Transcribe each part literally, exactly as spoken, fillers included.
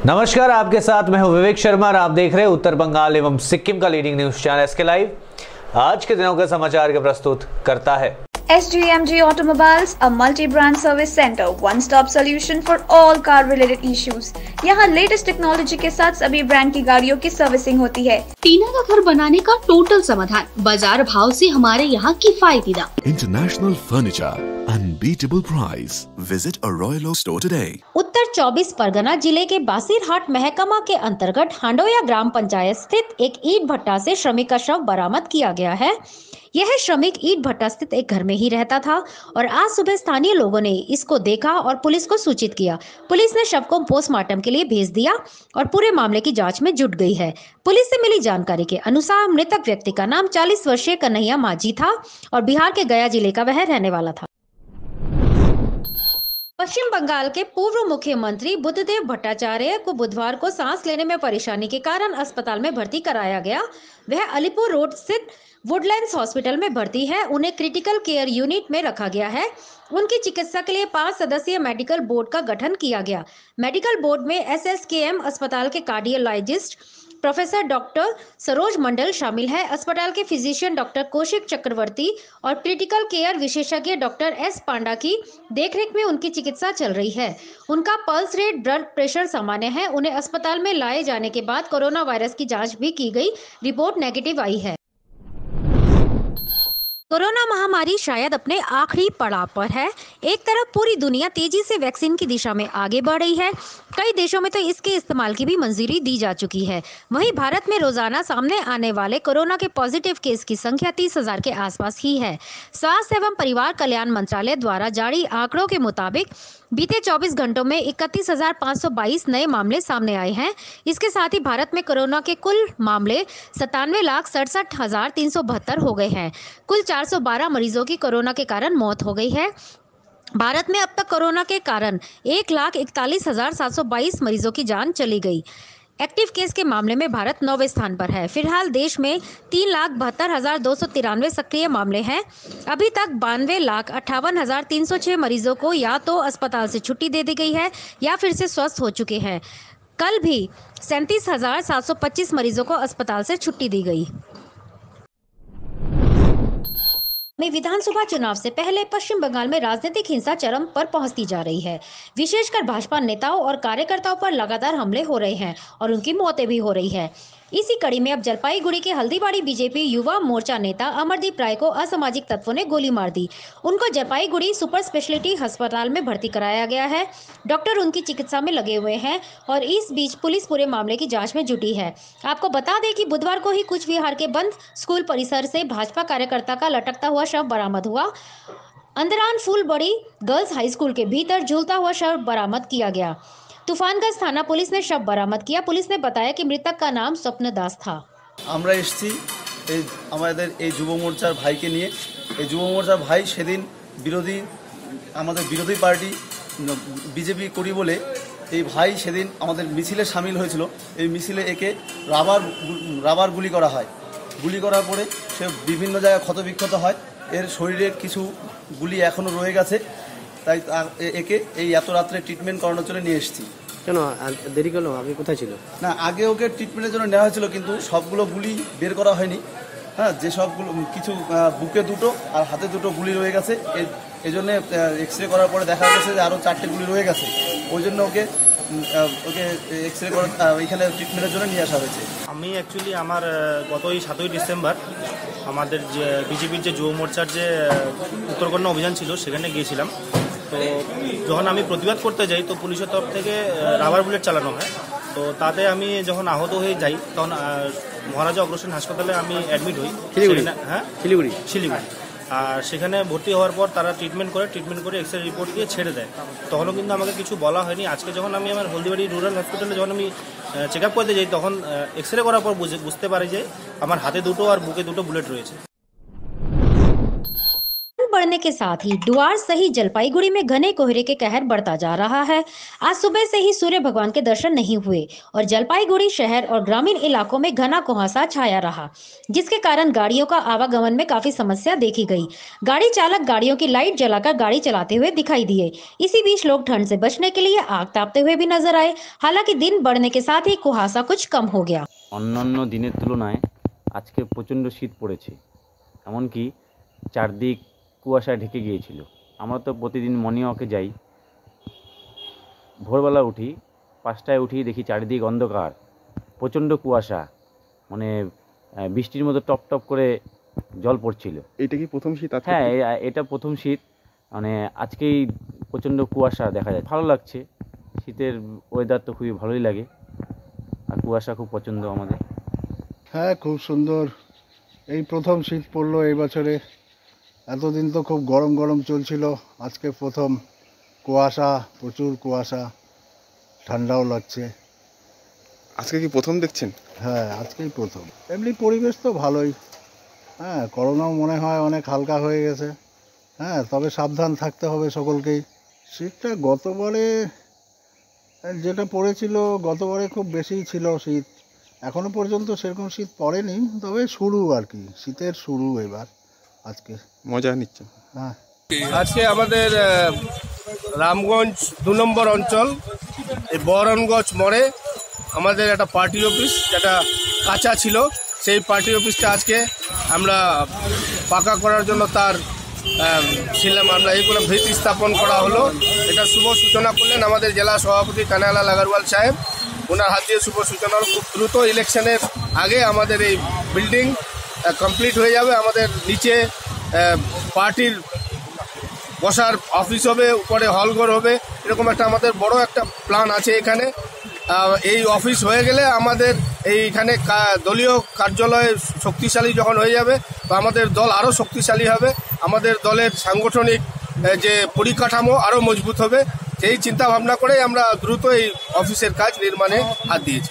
नमस्कार, आपके साथ मैं हूं विवेक शर्मा और आप देख रहे हैं उत्तर बंगाल एवं सिक्किम का leading news channel SK live. आज के दिनों के समाचार के प्रस्तुत करता है S G M G Automobiles, a multi-brand service center, one-stop solution for all car-related issues. यहाँ लेटेस्ट टेक्नोलॉजी के साथ सभी ब्रांड की गाड़ियों की सर्विसिंग होती है। टीना का घर बनाने का टोटल समाधान, बाजार भाव से हमारे यहाँ किफायती दाम। International furniture, unbeatable price. Visit a royal store today. उत्तर चौबीस परगना जिले के बासीरहाट महकमा के अंतर्गत हांडोया ग्राम पंचायत स्थित एक ईंट भट्टा से श्रमिक का शव बरामद किया गया है। यह श्रमिक ईंट भट्टा स्थित एक घर में ही रहता था और आज सुबह स्थानीय लोगों ने इसको देखा और पुलिस को सूचित किया। पुलिस ने शव को पोस्टमार्टम के लिए भेज दिया और पूरे मामले की जांच में जुट गई है। पुलिस से मिली जानकारी के अनुसार मृतक व्यक्ति का नाम चालीस वर्षीय कन्हैया माझी था और बिहार के गया जिले का वह रहने वाला था। पश्चिम बंगाल के पूर्व मुख्यमंत्री बुद्धदेव भट्टाचार्य को बुधवार को सांस लेने में परेशानी के कारण अस्पताल में भर्ती कराया गया। वह अलीपुर रोड स्थित वुडलैंड्स हॉस्पिटल में भर्ती है। उन्हें क्रिटिकल केयर यूनिट में रखा गया है। उनकी चिकित्सा के लिए पांच सदस्यीय मेडिकल बोर्ड का गठन किया गया। मेडिकल बोर्ड में एस एस के एम अस्पताल के cardiologist professor doctor Saroj Mandal शामिल है। अस्पताल के फिजिशियन डॉक्टर कौशिक चक्रवर्ती और क्रिटिकल केयर विशेषज्ञ डॉक्टर एस पांडा की देखरेख में उनकी चिकित्सा चल रही है। उनका पल्स रेट, ब्लड प्रेशर सामान्य है। उन्हें अस्पताल में लाए जाने के बाद कोरोना वायरस की जांच भी की गई, रिपोर्ट नेगेटिव आई है। कोरोना महामारी शायद अपने आखिरी पड़ाव पर है। एक तरफ पूरी दुनिया तेजी से वैक्सीन की दिशा में आगे बढ़ रही है। कई देशों में तो इसके इस्तेमाल की भी मंजूरी दी जा चुकी है। वहीं भारत में रोजाना सामने आने वाले कोरोना के पॉजिटिव केस की संख्या तीस हजार के आसपास ही है। स्वास्थ्य एवं परिवार कल्याण मंत्रालय द्वारा जारी आंकड़ों के मुताबिक बीते चौबीस घंटों में इकतीस हजार पाँच सौ बाईस नए मामले सामने आए हैं। इसके साथ ही भारत में कोरोना के कुल मामले सतानवे लाख सड़सठ हजार तीन सौ बहत्तर हो गए हैं। कुल चार सौ बारह मरीजों की कोरोना के कारण मौत हो गई है। भारत में अब तक कोरोना के कारण एक लाख इकतालीस हजार सात सौ बाईस मरीजों की जान चली गई। एक्टिव केस के मामले में भारत नौवें स्थान पर है। फिलहाल देश में तीन लाख बहत्तर हजार दो सौ तिरानवे सक्रिय मामले हैं। अभी तक बानवे लाख अट्ठावन हजार तीन सौ छह मरीजों को या तो अस्पताल से छुट्टी दे दी गई है या फिर से स्वस्थ हो चुके हैं। कल भी सैंतीस हजार सात सौ पच्चीस मरीजों को अस्पताल से छुट्टी दी गई। में विधानसभा चुनाव से पहले पश्चिम बंगाल में राजनीतिक हिंसा चरम पर पहुंचती जा रही है। विशेषकर भाजपा नेताओं और कार्यकर्ताओं पर लगातार हमले हो रहे हैं और उनकी मौतें भी हो रही है। इसी कड़ी में अब जलपाईगुड़ी के हल्दीबाड़ी बीजेपी युवा मोर्चा नेता अमरदीप राय को असामाजिक तत्वों ने गोली मार दी। उनको जलपाईगुड़ी सुपर स्पेशलिटी अस्पताल में भर्ती कराया गया है। डॉक्टर उनकी चिकित्सा में लगे हुए हैं और इस बीच पुलिस पूरे मामले की जांच में जुटी है। आपको बता दें कि बुधवार को ही कुछ बिहार के बंद स्कूल परिसर से भाजपा कार्यकर्ता का लटकता हुआ शव बरामद हुआ। Andaran Phulbari girls high school के भीतर झूलता हुआ शव बरामद किया गया। तूफानगंज थाना पुलिस ने शव बरामद किया। पुलिस ने बताया कि मृतक का नाम स्वप्न दास था। আমরা এসেছি এই আমাদের এই যুব মোর্চার ভাইকে নিয়ে। এই যুব মোর্চার ভাই সেদিন বিরোধী আমাদের বিরোধী পার্টি বিজেপি করি বলে এই ভাই সেদিন আমাদের মিছিলে সামিল হয়েছিল। এই মিছিলে একে রাবার রাবার গুলি করা হয়। গুলি করার পরে সে বিভিন্ন জায়গায় ক্ষতবিক্ষত হয়। এর শরীরের কিছু গুলি এখনো রয়ে গেছে। তাই একে এই এত রাত্রে ট্রিটমেন্ট করানোর জন্য নিয়ে এসেছি। কেন দেরি করলো? আগে কোথায় ছিল? না, আগে ওকে ট্রিটমেন্টের জন্য নেওয়া হয়েছিল কিন্তু সবগুলো গুলি বের করা হয়নি। হ্যাঁ, যে সবগুলো কিছু বুকে দুটো আর হাতে দুটো গুলি রয়ে গেছে। এই জন্য এক্স রে করার পরে দেখা গেছে যে আরও চারটে গুলি রয়ে গেছে। ওই জন্য ওকে ওকে এক্স রে করে ওইখানে ট্রিটমেন্টের জন্য নিয়ে আসা হয়েছে। আমি অ্যাকচুয়ালি আমার গতই সাতই ডিসেম্বর আমাদের যে বিজেপির যে যুব মোর্চার যে উত্তরকন্যা অভিযান ছিল সেখানে গিয়েছিলাম। তো যখন আমি প্রতিবাদ করতে যাই তো পুলিশের তরফ থেকে রাবার বুলেট চালানো হয়। তো তাতে আমি যখন আহত হয়ে যাই তখন মহারাজা অগ্রসেন হাসপাতালে আমি অ্যাডমিট হই। হ্যাঁ, শিলিগুড়ি শিলিগুড়ি আর সেখানে ভর্তি হওয়ার পর তারা ট্রিটমেন্ট করে ট্রিটমেন্ট করে এক্স রে রিপোর্ট দিয়ে ছেড়ে দেয়। তখনও কিন্তু আমাকে কিছু বলা হয়নি। আজকে যখন আমি আমার হলদিবাড়ি রুরাল হসপিটালে যখন আমি চেক আপ করতে যাই তখন এক্স রে করার পর বুঝতে পারি যে আমার হাতে দুটো আর বুকে দুটো বুলেট রয়েছে। बढ़ने के साथ ही डुआर सहित जलपाईगुड़ी में घने कोहरे के कहर बढ़ता जा रहा है। आज सुबह से ही सूर्य भगवान के दर्शन नहीं हुए और जलपाईगुड़ी शहर और ग्रामीण इलाकों में घना कुहासा छाया रहा, जिसके कारण गाड़ियों का आवागमन में काफी समस्या देखी गई। गाड़ी चालक गाड़ियों की लाइट जलाकर गाड़ी चलाते हुए दिखाई दिए। इसी बीच लोग ठंड से बचने के लिए आग तापते हुए भी नजर आए। हालांकि दिन बढ़ने के साथ ही कुहासा कुछ कम हो गया। অন্যান্য দিনের তুলনায় আজকে প্রচণ্ড শীত পড়েছে, এমনকি চারদিক কুয়াশায় ঢেকে গিয়েছিল। আমরা তো প্রতিদিন মর্নিং ওয়াকে যাই, ভোরবেলা উঠি, পাঁচটায় উঠি দেখি চারিদিক অন্ধকার, প্রচণ্ড কুয়াশা, মানে বৃষ্টির মতো টপ টপ করে জল পড়ছিল। এটা কি প্রথম শীত? হ্যাঁ, এটা প্রথম শীত। মানে আজকেই প্রচণ্ড কুয়াশা দেখা যায়, ভালো লাগছে। শীতের ওয়েদার তো খুবই ভালোই লাগে, আর কুয়াশা খুব পছন্দ আমাদের। হ্যাঁ, খুব সুন্দর। এই প্রথম শীত পড়লো এই বছরে। এতদিন তো খুব গরম গরম চলছিল, আজকে প্রথম কুয়াশা, প্রচুর কুয়াশা, ঠান্ডাও লাগছে। আজকে কি প্রথম দেখছেন? হ্যাঁ, আজকেই প্রথম। এমনি পরিবেশ তো ভালোই। হ্যাঁ, করোনাও মনে হয় অনেক হালকা হয়ে গেছে। হ্যাঁ, তবে সাবধান থাকতে হবে সকলকেই। শীতটা গতবারে যেটা পড়েছিল, গতবারে খুব বেশিই ছিল শীত। এখনো পর্যন্ত সেরকম শীত পড়েনি, তবে শুরু আর কি, শীতের শুরু এবার। আজকে মজা নিচ্ছেন? হ্যাঁ, আজকে আমাদের রামগঞ্জ দু নম্বর অঞ্চল এই বরণগঞ্জ মোড়ে আমাদের একটা পার্টি অফিস যেটা কাঁচা ছিল, সেই পার্টি অফিসটা আজকে আমরা পাকা করার জন্য তার ছিলাম আমরা এইগুলো ভিত স্থাপন করা হলো। এটা শুভ সূচনা করলেন আমাদের জেলা সভাপতি কানাইলাল আগরওয়াল সাহেব। ওনার হাত দিয়ে শুভ সূচনা হলো। খুব দ্রুত ইলেকশনের আগে আমাদের এই বিল্ডিং কমপ্লিট হয়ে যাবে। আমাদের নিচে পার্টির বসার অফিস হবে, উপরে হলঘর হবে, এরকম একটা আমাদের বড় একটা প্ল্যান আছে এখানে। এই অফিস হয়ে গেলে আমাদের এইখানে দলীয় কার্যালয় শক্তিশালী যখন হয়ে যাবে, তো আমাদের দল আরও শক্তিশালী হবে, আমাদের দলের সাংগঠনিক যে পরিকাঠামো আরও মজবুত হবে। সেই চিন্তা ভাবনা করেই আমরা দ্রুত এই অফিসের কাজ নির্মাণে হাত দিয়েছি।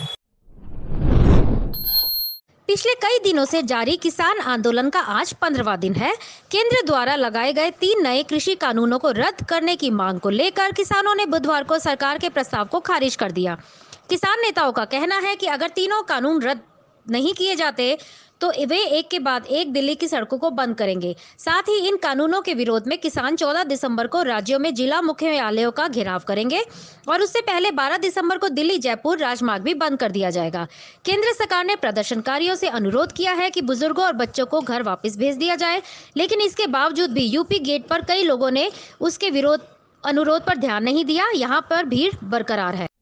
पिछले कई दिनों से जारी किसान आंदोलन का आज पंद्रहवां दिन है। केंद्र द्वारा लगाए गए तीन नए कृषि कानूनों को रद्द करने की मांग को लेकर किसानों ने बुधवार को सरकार के प्रस्ताव को खारिज कर दिया। किसान नेताओं का कहना है कि अगर तीनों कानून रद्द नहीं किए जाते तो वे एक के बाद एक दिल्ली की सड़कों को बंद करेंगे। साथ ही इन कानूनों के विरोध में किसान चौदह दिसंबर को राज्यों में जिला मुख्यालयों का घेराव करेंगे और उससे पहले बारह दिसंबर को दिल्ली जयपुर राजमार्ग भी बंद कर दिया जाएगा। केंद्र सरकार ने प्रदर्शनकारियों से अनुरोध किया है कि बुजुर्गों और बच्चों को घर वापस भेज दिया जाए, लेकिन इसके बावजूद भी यूपी गेट पर कई लोगों ने उसके विरोध अनुरोध पर ध्यान नहीं दिया। यहाँ पर भीड़ बरकरार है।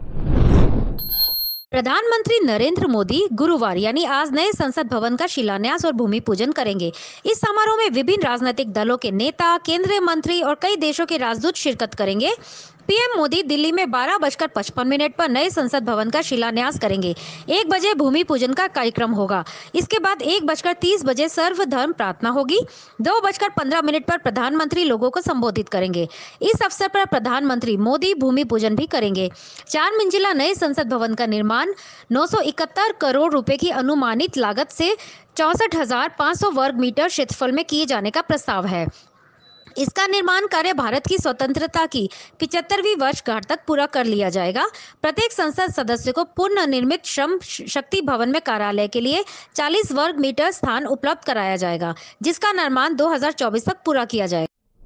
प्रधानमंत्री नरेंद्र मोदी गुरुवार यानी आज नए संसद भवन का शिलान्यास और भूमि पूजन करेंगे। इस समारोह में विभिन्न राजनीतिक दलों के नेता, केंद्रीय मंत्री और कई देशों के राजदूत शिरकत करेंगे। पीएम मोदी दिल्ली में बारह बजकर पचपन मिनट पर नए संसद भवन का शिलान्यास करेंगे। एक बजे भूमि पूजन का कार्यक्रम होगा। इसके बाद एक बजकर तीस बजे सर्वधर्म प्रार्थना होगी। दो बजकर पंद्रह मिनट पर प्रधानमंत्री लोगों को संबोधित करेंगे। इस अवसर पर प्रधानमंत्री मोदी भूमि पूजन भी करेंगे। चार मंजिला नए संसद भवन का निर्माण नौ सौ इकहत्तर करोड़ रुपए की अनुमानित लागत से चौसठ हजार पाँच सौ वर्ग मीटर क्षेत्रफल में किए जाने का प्रस्ताव है। इसका निर्माण कार्य भारत की स्वतंत्रता की पिचहत्तरवीं वर्षगांठ तक पूरा कर लिया जाएगा। प्रत्येक संसद सदस्य को पूर्ण निर्मित श्रम शक्ति भवन में कार्यालय के लिए चालीस वर्ग मीटर स्थान उपलब्ध कराया जाएगा, जिसका निर्माण दो हज़ार चौबीस तक पूरा किया जाएगा।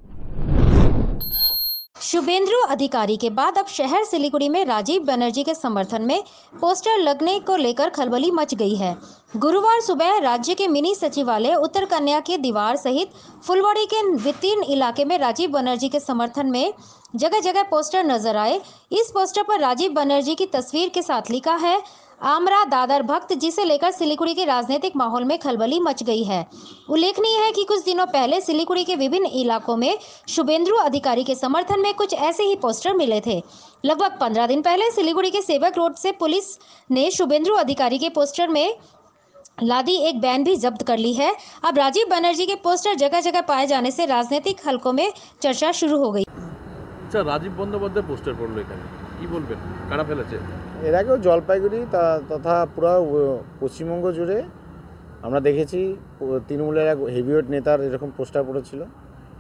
शुभेंदु अधिकारी के बाद अब शहर सिलीगुड़ी में राजीव बनर्जी के समर्थन में पोस्टर लगने को लेकर खलबली मच गई है। गुरुवार सुबह राज्य के मिनी सचिवालय उत्तर कन्या के दीवार सहित फुलवाड़ी के वितीर्ण इलाके में राजीव बनर्जी के समर्थन में जगह जगह पोस्टर नजर आए। इस पोस्टर पर राजीव बनर्जी की तस्वीर के साथ लिखा है आमरा दादर भक्त, जिसे लेकर सिलीगुड़ी के राजनीतिक माहौल में खलबली मच गई है। उल्लेखनीय है कि कुछ दिनों पहले सिलीगुड़ी के विभिन्न इलाकों में शुभेंदु अधिकारी के समर्थन में कुछ ऐसे ही पोस्टर मिले थे। लगभग पंद्रह दिन पहले सिलीगुड़ी के सेवक रोड से पुलिस ने शुभेंदु अधिकारी के पोस्टर में लादी एक बैन भी जब्त कर ली है। अब राजीव बनर्जी के पोस्टर जगह जगह पाए जाने से राजनीतिक हलकों में चर्चा शुरू हो गई। अच्छा, राजीव बंदोपाध्याय पोस्टर पड़लो এখানে কি বলবেন, কারা ফেলেছে? এর আগেও জলপাইগুড়ি তথা পুরো পশ্চিমবঙ্গ জুড়ে আমরা দেখেছি তৃণমূলের এক হেভিওয়েট নেতার এরকম পোস্টার পড়েছিল।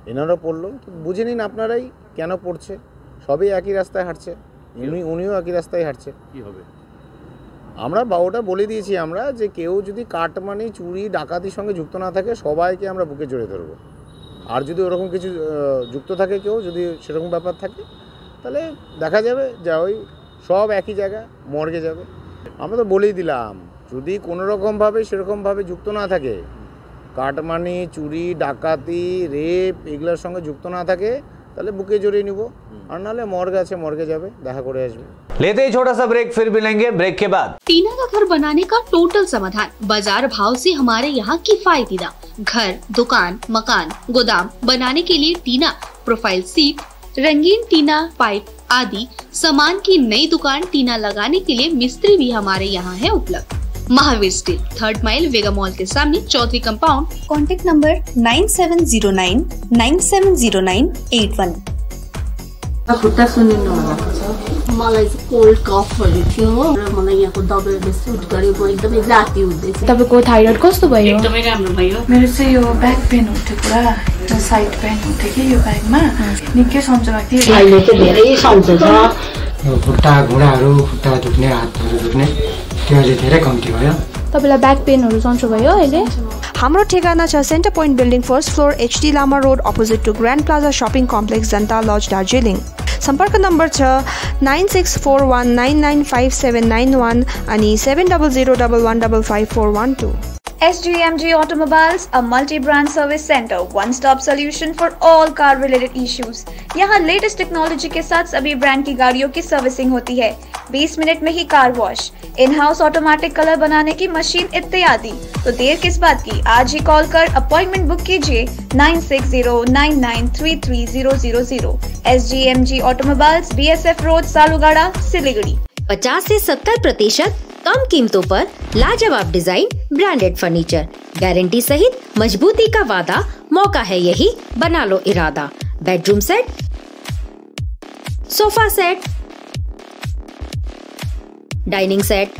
এনারা পড়লো, তো বুঝে নিন আপনারাই কেন পড়ছে। সবই একই রাস্তায় হাঁটছে, উনি উনিও একই রাস্তায় হাঁটছে। কি হবে? আমরা ওটা বলে দিয়েছি আমরা যে কেউ যদি কাটমানি চুরি ডাকাতির সঙ্গে যুক্ত না থাকে সবাইকে আমরা বুকে জড়িয়ে ধরবো। আর যদি ওরকম কিছু যুক্ত থাকে কেউ, যদি সেরকম ব্যাপার থাকে, তাহলে দেখা যাবে যা ওই সব একই জায়গায় মর্গে যাবে। আমরা তো বলেই দিলাম, যদি কোনো রকমভাবে সেরকমভাবে যুক্ত না থাকে, কাটমানি চুরি ডাকাতি রেপ এগুলোর সঙ্গে যুক্ত না থাকে, তাহলে বুকে জড়িয়ে নিব। আর নাহলে মর্ग আছে, মর্गे যাবে, দেখা করে আসবে। लेते ही छोटा सा ब्रेक, फिर मिलेंगे ब्रेक के बाद। टीना का घर बनाने का टोटल समाधान बाजार भाव से हमारे यहाँ किफायती दाम। घर, दुकान, मकान, गोदाम बनाने के लिए टीना, प्रोफाइल सीट, रंगीन टीना, पाइप आदि सामान की नई दुकान टीना लगाने के लिए मिस्त्री भी हमारे यहाँ है उपलब्ध। Mahavir steel, third mile Vega mall के सामने, Chaudhary compound. Contact number nine seven zero nine nine seven zero nine eight one. खुट्टा सुनिनु भएको छ, मलाई चाहिँ कोल्ड कफहरू थियो र मलाई यहाँको दबाईले सुट गर्यो, म एकदमै जाती हुँदैछ। तपाईको थाइरोइड कस्तो भयो? एकदमै राम्रो भयो। मेरो चाहिँ यो ब्याक पेन हुन्थ्यो पुरा, यो साइड पेन हुन्थ्यो कि यो ब्याकमा निकै सन्चो लाग्थ्यो। अहिले चाहिँ धेरै सन्चो छ। यो खुट्टा घुँडाहरू खुट्टा दुख्ने हातहरू दुख्ने त्यो अहिले धेरै कम्ती भयो। तपाईलाई ब्याक पेनहरू सन्चो भयो अहिले? हाम्रो ठेगाना छ centre point building first floor HD Lama road opposite to grand plaza shopping complex Janata lodge Darjeeling. सम्पर्क नम्बर छ nine six four one nine nine five seven nine one अनि seven double zero double one double five four one two. S G M G Automobiles, a multi-brand service center, one-stop solution for all car-related issues. यहाँ latest technology के साथ सभी brand की गाड़ियों की servicing होती है। बीस मिनट में ही car wash, in house automatic colour बनाने की मशीन इत्यादि। तो देर किस बात की, आज ही कॉल कर अपॉइंटमेंट बुक कीजिए nine six zero nine nine three three zero zero zero. S G M G Automobiles, B S F road, Salugara, Siliguri. पचास से सत्तर प्रतिशत कम कीमतों पर लाजवाब डिजाइन, ब्रांडेड फर्नीचर, गारंटी सहित मजबूती का वादा। मौका है यही, बना लो इरादा। Bedroom set, sofa set, dining set,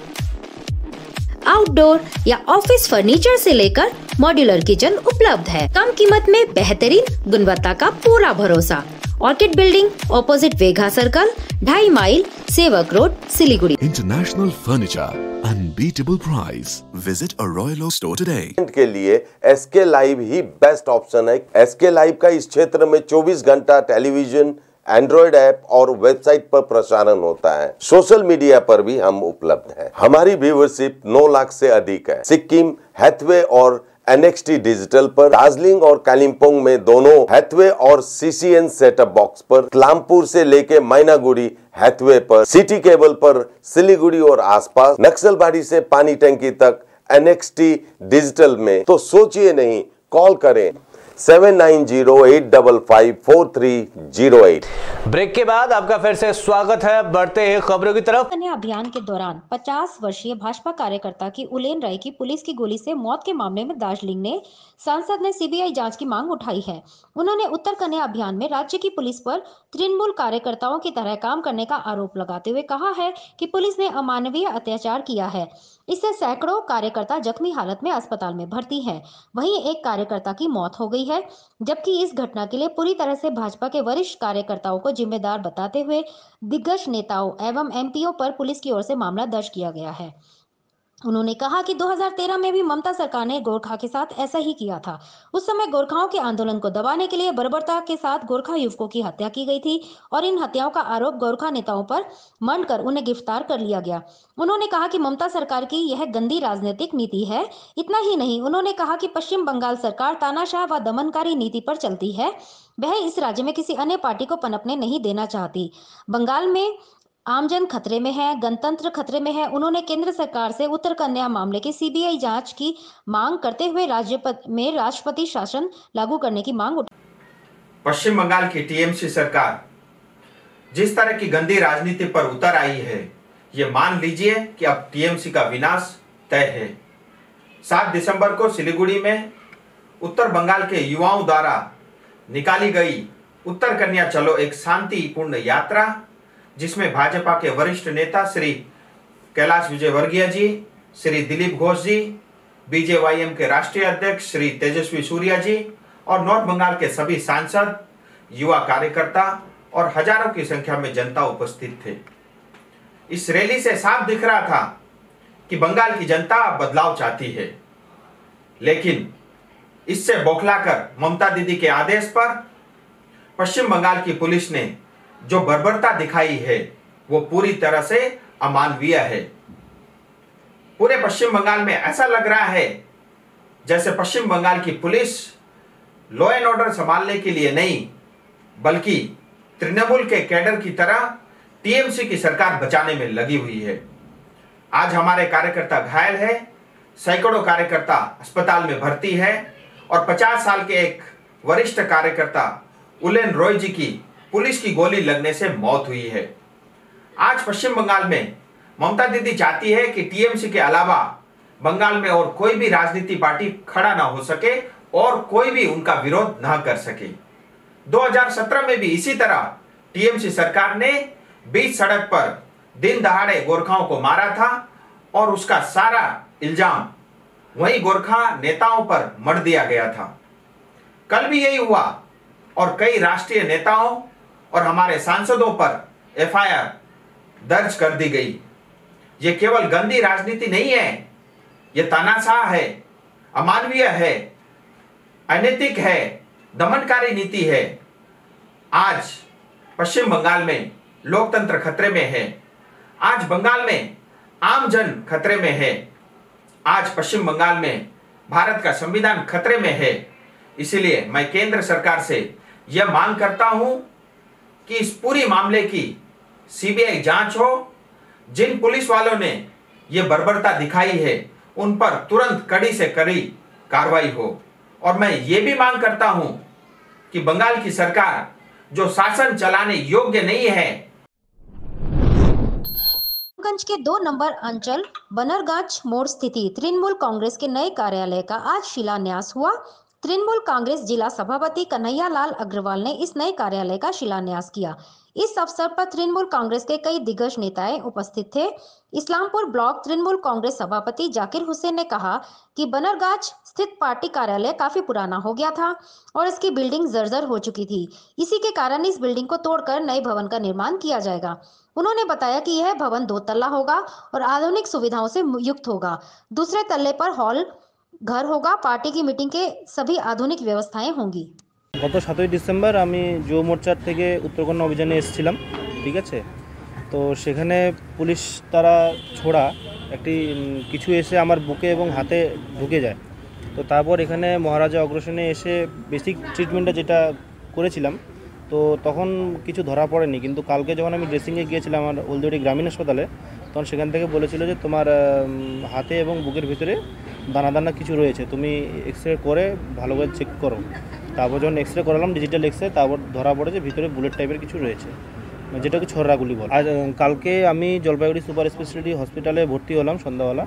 outdoor या ऑफिस फर्नीचर से लेकर मॉड्यूलर किचन उपलब्ध है। कम कीमत में बेहतरीन गुणवत्ता का पूरा भरोसा। Orchid building, opposite Vega circle, ढाई mile, Sevoke road, Siliguri. International Furniture, unbeatable price. Visit a Royal Oak store today. के लिए एसके लाइव ही बेस्ट ऑप्शन है। एसके लाइव का इस क्षेत्र में चौबीस घंटा टेलीविजन, एंड्रॉइड ऐप और वेबसाइट पर प्रसारण होता है। सोशल मीडिया पर भी हम उपलब्ध हैं। हमारी व्यूवरशिप नौ लाख से अधिक है। सिक्किम, हैथवे और एनएक्सटी डिजिटल पर, दार्जिलिंग और कालिम्पोंग में दोनों हैथवे और सीसीएन सेटअप बॉक्स पर, क्लामपुर से लेके मैनागुड़ी हैथवे पर, सिटी केबल पर, सिलीगुड़ी और आसपास, नक्सलबाड़ी से पानी टंकी तक एनएक्सटी डिजिटल में। तो सोचिए नहीं, कॉल करें seven nine zero eight double five four three zero eight. Break के बाद आपका फिर से स्वागत है। बढ़ते हैं खबरों की तरफ। कन्या अभियान के दौरान पचास वर्षीय भाजपा कार्यकर्ता की उलेन राय की पुलिस की गोली से मौत के मामले में दार्जिलिंग ने सांसद ने सीबीआई जांच की मांग उठाई है। उन्होंने उत्तर कन्या अभियान में राज्य की पुलिस पर तृणमूल कार्यकर्ताओं की तरह काम करने का आरोप लगाते हुए कहा है कि पुलिस ने अमानवीय अत्याचार किया है। इससे सैकड़ों कार्यकर्ता जख्मी हालत में अस्पताल में भर्ती हैं। वहीं एक कार्यकर्ता की मौत हो गई है, जबकि इस घटना के लिए पूरी तरह से भाजपा के वरिष्ठ कार्यकर्ताओं को जिम्मेदार बताते हुए दिग्गज नेताओं एवं एमपीओ पर पुलिस की ओर से मामला दर्ज किया गया है। उन्होंने कहा कि दो हज़ार तेरह में भी ममता सरकार ने गोरखा के साथ ऐसा ही किया था। उस समय गोरखाओं के आंदोलन को दबाने के लिए बर्बरता के साथ गोरखा युवकों की हत्या की गई थी और इन हत्याओं का आरोप गोरखा नेताओं पर मंडकर उन्हें गिरफ्तार कर लिया गया। उन्होंने कहा कि ममता सरकार की यह गंदी राजनीतिक नीति है। इतना ही नहीं, उन्होंने कहा कि पश्चिम बंगाल सरकार तानाशाह व दमनकारी नीति पर चलती है। वह इस राज्य में किसी अन्य पार्टी को पनपने नहीं देना चाहती। बंगाल में आमजन खतरे में है, गणतंत्र खतरे में है। उन्होंने केंद्र सरकार से उत्तर कन्या मामले की सीबीआई जांच की मांग करते हुए राज्य में राष्ट्रपति शासन लागू करने की मांग उठाई। पश्चिम बंगाल की टीएमसी सरकार जिस तरह की गंदी राजनीति पर उतर आई है, ये मान लीजिए कि अब टीएमसी का विनाश तय है। सात दिसंबर को सिलीगुड़ी में उत्तर बंगाल के युवाओं द्वारा निकाली गई उत्तर कन्या चलो एक शांतिपूर्ण यात्रा, जिसमें भाजपा के वरिष्ठ नेता श्री कैलाश विजयवर्गीय जी, श्री दिलीप घोष जी, बीजेवाईएम के राष्ट्रीय अध्यक्ष श्री तेजस्वी सूर्या जी और नॉर्थ बंगाल के सभी सांसद, युवा कार्यकर्ता और हजारों की संख्या में जनता उपस्थित थे। इस रैली से साफ दिख रहा था कि बंगाल की जनता बदलाव चाहती है, लेकिन इससे बौखलाकर ममता दीदी के आदेश पर पश्चिम बंगाल की पुलिस ने जो बर्बरता दिखाई है वो पूरी तरह से अमानवीय है। पूरे पश्चिम बंगाल में ऐसा लग रहा है जैसे पश्चिम बंगाल की पुलिस लॉ एंड ऑर्डर संभालने के लिए नहीं, बल्कि तृणमूल के कैडर की तरह टीएमसी की सरकार बचाने में लगी हुई है। आज हमारे कार्यकर्ता घायल है, सैकड़ों कार्यकर्ता अस्पताल में भर्ती है और पचास साल के एक वरिष्ठ कार्यकर्ता उलेन रॉय जी की पुलिस की गोली लगने से मौत हुई है। आज पश्चिम बंगाल में ममता दीदी चाहती है कि टीएमसी के अलावा बंगाल में और कोई भी राजनीतिक पार्टी खड़ा ना हो सके और कोई भी उनका विरोध ना कर सके। दो हज़ार सत्रह में भी इसी तरह टीएमसी सरकार ने बीच सड़क पर दिन दहाड़े गोरखाओं को मारा था और उसका सारा इल्जाम वही गोरखा नेताओं पर मढ़ दिया गया था। कल भी यही हुआ और कई राष्ट्रीय नेताओं और हमारे सांसदों पर एफआईआर दर्ज कर दी गई। ये केवल गंदी राजनीति नहीं है, ये तानाशाह है, अमानवीय है, अनैतिक है, दमनकारी नीति है। आज पश्चिम बंगाल में लोकतंत्र खतरे में है। आज बंगाल में आम जन खतरे में है। आज पश्चिम बंगाल में भारत का संविधान खतरे में है। इसलिए मैं केंद्र सरकार से यह मांग करता हूं कि इस पूरी मामले की सीबीआई जांच हो। जिन पुलिस वालों ने यह बर्बरता दिखाई है उन पर तुरंत कड़ी से कड़ी कार्रवाई हो। और मैं ये भी मांग करता हूं कि बंगाल की सरकार जो शासन चलाने योग्य नहीं है। गंज के दो नंबर अंचल बनरगाछ मोड़ स्थित तृणमूल कांग्रेस के नए कार्यालय का आज शिलान्यास हुआ। तृणमूल कांग्रेस जिला सभापति कन्हैया लाल अग्रवाल ने इस नए कार्यालय का शिलान्यास किया। इस अवसर पर तृणमूल कांग्रेस के कई दिग्गज नेताएं उपस्थित थे। इस्लामपुर ब्लॉक तृणमूल कांग्रेस सभापति जाकिर हुसैन ने कहा कि बनरगाछ स्थित पार्टी कार्यालय काफी पुराना हो गया था और इसकी बिल्डिंग जर्जर हो चुकी थी। इसी के कारण इस बिल्डिंग को तोड़कर नए भवन का निर्माण किया जाएगा। उन्होंने बताया कि यह भवन दो तल्ला होगा और आधुनिक सुविधाओं से युक्त होगा। दूसरे तल्ले पर हॉल घर होगा। पार्टी की मीटिंग के सभी आधुनिक व्यवस्थाएं होंगी। गत सातई डिसेम्बर আমি যুব মোর্চার থেকে উত্তরকন্যা অভিযানে এসেছিলাম, ঠিক আছে। তো সেখানে পুলিশ তারা ছোড়া একটি কিছু এসে আমার বুকে এবং হাতে ঢুকে যায়। তো তারপর এখানে মহারাজা অগ্রসেনে এসে বেসিক ট্রিটমেন্টটা যেটা করেছিলাম, তো তখন কিছু ধরা পড়েনি। কিন্তু কালকে যখন আমি ড্রেসিংয়ে গিয়েছিলাম আমার হলদিবাড়ি গ্রামীণ হাসপাতালে, তখন সেখান থেকে বলেছিল যে তোমার হাতে এবং বুকের ভিতরে দানা দানা কিছু রয়েছে, তুমি এক্স রে করে ভালো করে চেক করো। তারপর যখন এক্স রে করালাম ডিজিটাল এক্স রে, তারপর ধরা পড়ে যে ভিতরে বুলেট টাইপের কিছু রয়েছে, যেটাকে ছড়রাগুলি বলে। আর কালকে আমি জলপাইগুড়ি সুপার স্পেশালিটি হসপিটালে ভর্তি হলাম সন্ধ্যাবেলা,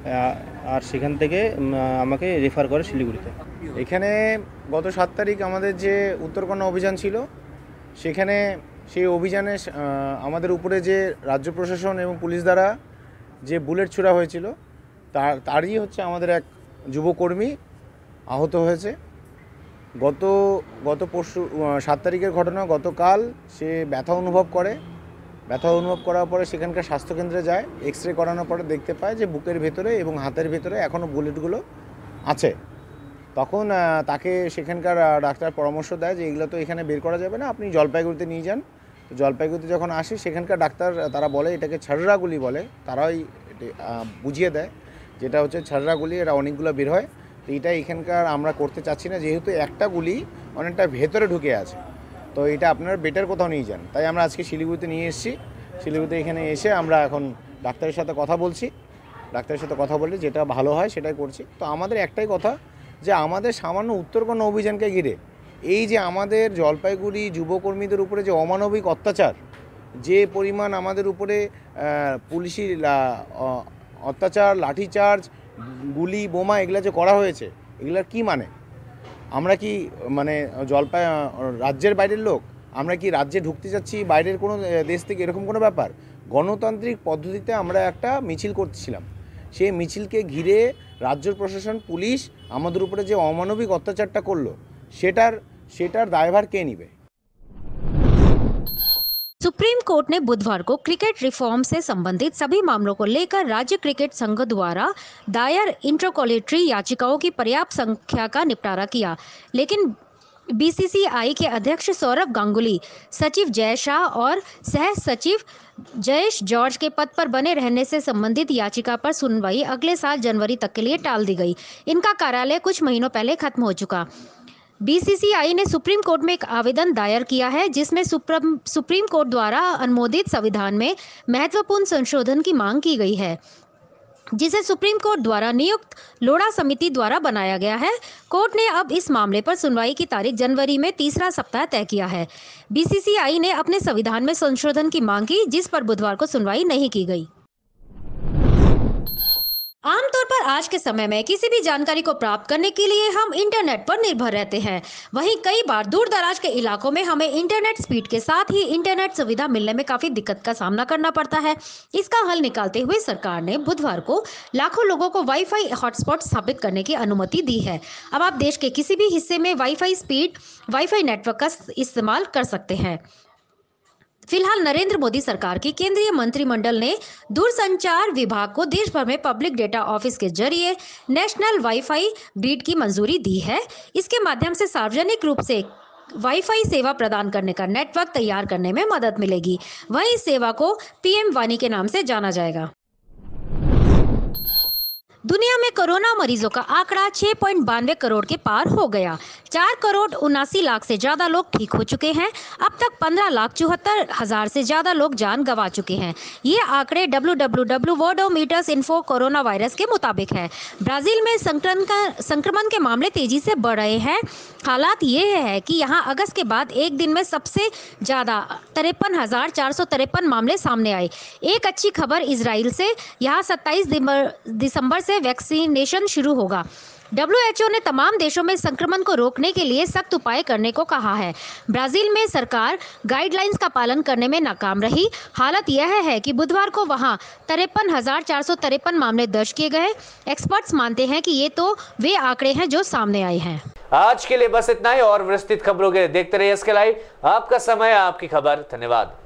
আর সেখান থেকে আমাকে রেফার করে শিলিগুড়িতে। এখানে গত সাত তারিখ আমাদের যে উত্তরকন্যা অভিযান ছিল, সেখানে সেই অভিযানে আমাদের উপরে যে রাজ্য প্রশাসন এবং পুলিশ দ্বারা যে বুলেট ছোড়া হয়েছিল, তার তারই হচ্ছে আমাদের এক যুবকর্মী আহত হয়েছে। গত গত পরশু সাত তারিখের ঘটনা, গতকাল সে ব্যথা অনুভব করে। ব্যথা অনুভব করার পরে সেখানকার স্বাস্থ্যকেন্দ্রে যায়, এক্স রে করানোর পরে দেখতে পায় যে বুকের ভেতরে এবং হাতের ভেতরে এখনও বুলেটগুলো আছে। তখন তাকে সেখানকার ডাক্তার পরামর্শ দেয় যে এগুলো তো এখানে বের করা যাবে না, আপনি জলপাইগুড়িতে নিয়ে যান। তো জলপাইগুড়িতে যখন আসে সেখানকার ডাক্তার তারা বলে এটাকে ছড়রাগুলি বলে, তারাই বুঝিয়ে দেয় যেটা হচ্ছে ছড়রাগুলি, এটা অনেকগুলো বের হয়। তো এটা এখানকার আমরা করতে চাচ্ছি না, যেহেতু একটা গুলি অনেকটা ভেতরে ঢুকে আছে, তো এটা আপনারা বেটার কোথাও নিয়ে যান। তাই আমরা আজকে শিলিগুড়িতে নিয়ে এসেছি। শিলিগুড়িতে এখানে এসে আমরা এখন ডাক্তারের সাথে কথা বলছি। ডাক্তারের সাথে কথা বলে যেটা ভালো হয় সেটাই করছি। তো আমাদের একটাই কথা যে আমাদের সামান্য উত্তরকন্যা অভিযানকে ঘিরে এই যে আমাদের জলপাইগুড়ি যুবকর্মীদের উপরে যে অমানবিক অত্যাচার, যে পরিমাণ আমাদের উপরে পুলিশি অত্যাচার, লাঠিচার্জ, গুলি, বোমা এগুলো যে করা হয়েছে, এগুলার কি মানে? আমরা কি মানে জলপাই রাজ্যের বাইরের লোক? আমরা কি রাজ্যে ঢুকতে যাচ্ছি বাইরের কোনো দেশ থেকে? এরকম কোনো ব্যাপার। গণতান্ত্রিক পদ্ধতিতে আমরা একটা মিছিল করতেছিলাম, সেই মিছিলকে ঘিরে রাজ্য প্রশাসন, পুলিশ আমাদের উপরে যে অমানবিক অত্যাচারটা করলো, সেটার সেটার দায়ভার কে নেবে? सुप्रीम कोर्ट ने बुधवार को क्रिकेट रिफॉर्म से संबंधित सभी मामलों को लेकर राज्य क्रिकेट संघ द्वारा दायर इंटरकोलेटरी याचिकाओं की पर्याप्त संख्या का निपटारा किया, लेकिन बीसीसीआई के अध्यक्ष सौरभ गांगुली, सचिव जय शाह और सह सचिव जयेश जॉर्ज के पद पर बने रहने से संबंधित याचिका पर सुनवाई अगले साल जनवरी तक के लिए टाल दी गई। इनका कार्यालय कुछ महीनों पहले खत्म हो चुका। बीसीसीआई ने सुप्रीम कोर्ट में एक आवेदन दायर किया है जिसमें सुप्रीम सुप्रीम कोर्ट द्वारा अनुमोदित संविधान में महत्वपूर्ण संशोधन की मांग की गई है, जिसे सुप्रीम कोर्ट द्वारा नियुक्त लोढ़ा समिति द्वारा बनाया गया है। कोर्ट ने अब इस मामले पर सुनवाई की तारीख जनवरी में तीसरा सप्ताह तय किया है। बीसीसीआई ने अपने संविधान में संशोधन की मांग की, जिस पर बुधवार को सुनवाई नहीं की गई। आमतौर पर आज के समय में किसी भी जानकारी को प्राप्त करने के लिए हम इंटरनेट पर निर्भर रहते हैं। वहीं कई बार दूर दराज के इलाकों में हमें इंटरनेट स्पीड के साथ ही इंटरनेट सुविधा मिलने में काफी दिक्कत का सामना करना पड़ता है। इसका हल निकालते हुए सरकार ने बुधवार को लाखों लोगों को वाईफाई हॉटस्पॉट स्थापित करने की अनुमति दी है। अब आप देश के किसी भी हिस्से में वाईफाई स्पीड वाईफाई नेटवर्क का इस्तेमाल कर सकते हैं। फिलहाल नरेंद्र मोदी सरकार की केंद्रीय मंत्रिमंडल ने दूरसंचार विभाग को देश भर में पब्लिक डेटा ऑफिस के जरिए नेशनल वाईफाई ग्रिड की मंजूरी दी है। इसके माध्यम से सार्वजनिक रूप से वाईफाई सेवा प्रदान करने का नेटवर्क तैयार करने में मदद मिलेगी। वहीं इस सेवा को पीएम वानी के नाम से जाना जाएगा। दुनिया में कोरोना मरीजों का आंकड़ा छह पॉइंट बानवे करोड़ के पार हो गया। चार करोड़ उनासी लाख से ज्यादा लोग ठीक हो चुके हैं। अब तक पंद्रह लाख चौहत्तर हजार से ज्यादा लोग जान गंवा चुके हैं। ये आंकड़े W W W worldometers info corona virus के मुताबिक है। ब्राजील में संक्रमण का संक्रमण के मामले तेजी से बढ़ रहे हैं। हालात ये है कि यहाँ अगस्त के बाद एक दिन में सबसे ज्यादा तिरपन हजार चार सौ तिरपन मामले सामने आए। एक अच्छी खबर इजराइल से, यहाँ सत्ताईस दिसंबर से वैक्सीनेशन शुरू होगा। डब्ल्यू एच ओ ने तमाम देशों में संक्रमण को रोकने के लिए सख्त उपाय करने को कहा है। ब्राजील में सरकार गाइडलाइंस का पालन करने में नाकाम रही। हालत यह है कि बुधवार को वहां तिरपन हजार चार सौ तिरपन मामले दर्ज किए गए। एक्सपर्ट्स मानते हैं कि ये तो वे आंकड़े हैं जो सामने आए हैं। आज के लिए बस इतना ही और विस्तृत खबरों के लिए देखते रहिए एसके लाइव। आपका समय, आपकी खबर। धन्यवाद।